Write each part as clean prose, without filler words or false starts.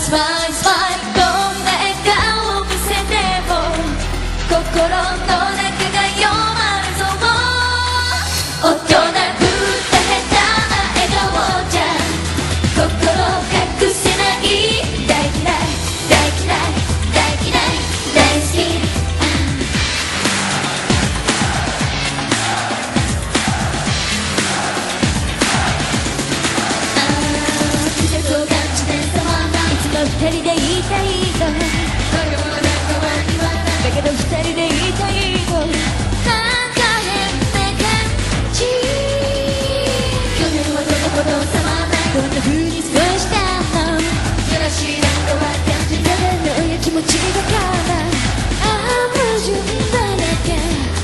スマイルスマイル、どんな笑顔を見せても心の中が読まれそう。大人ぶった下手な笑顔じゃ心隠せない。大嫌い大嫌い大嫌い大好き。季節を感じてさまいつも二人でいたいとだけど二人でいたいとなんか変な感じ。去年はどれほどさまないどんな風に過ごしたの。よろしいなんかは感じただろうや気持ちだから矛盾だらけ。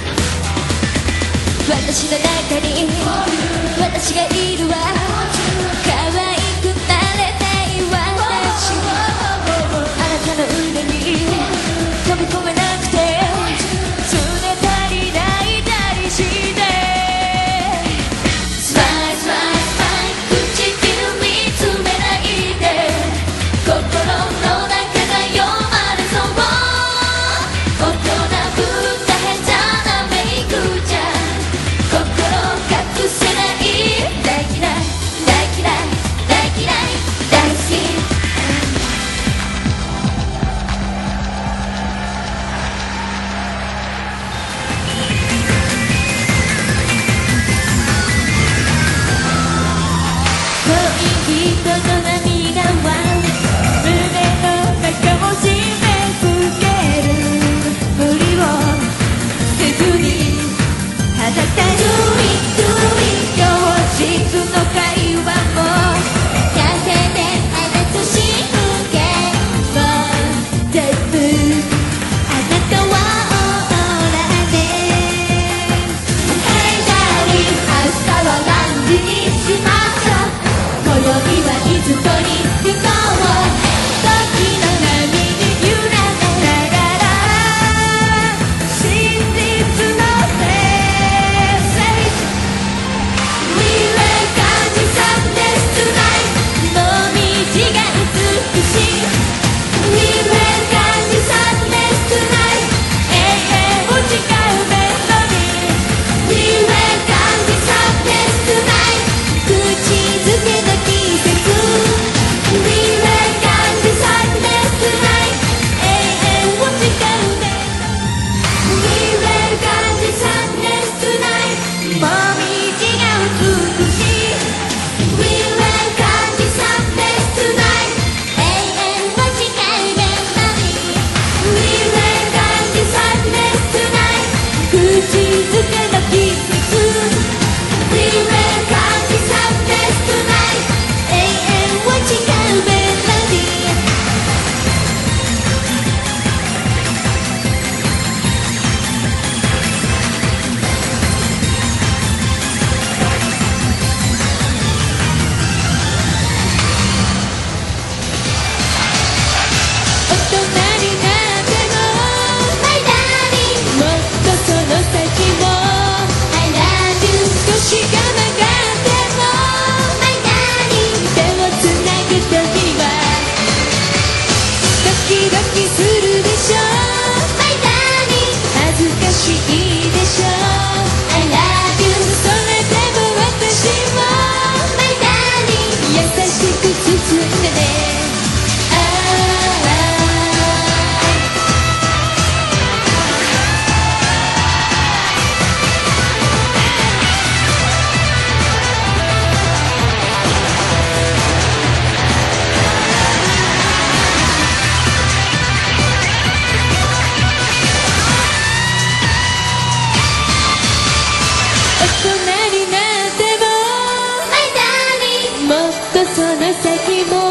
私の中に私がいるわ。可愛くなれない私あなたの腕に飛び込めなくて拗ねたり泣いたりして。スマイルスマイルスマイル、唇見つめないで心の中が読まれそう。大人ぶった下手なメイクじゃ心隠せない。大嫌い大嫌い大嫌い大好き。恋人の涙は胸の中を締め付ける無理をせずにただただ教室の会話もカフェで話すし風景も全部あなたはオーラで。Hey darling、明日は何時にしますか。今宵はいつとに行こう。時の波に揺られながら真実のメッセージ We will catch sadness tonight もみじが美しい。 We will catch sadness tonight 永遠を誓うメロディー We will catch sadness tonight 口づけの季節 We will catch sadness tonight 永遠を誓うメロディー We will catch sadness tonight もみじが美しい。 We will catch sadness tonight 永遠を誓うメロディー We will catch sadness tonight 口づけの季節 We will catch sadness tonight 永遠を誓うメロディー。大人になっても My darling もっとその先も I love you 少しが曲がっても My darling 手をつなぐ時はドキドキするでしょ My darling 恥ずかしいでしょ I love you それでも私も My darling 優しく包んでね。大人になっても My darling もっとその先も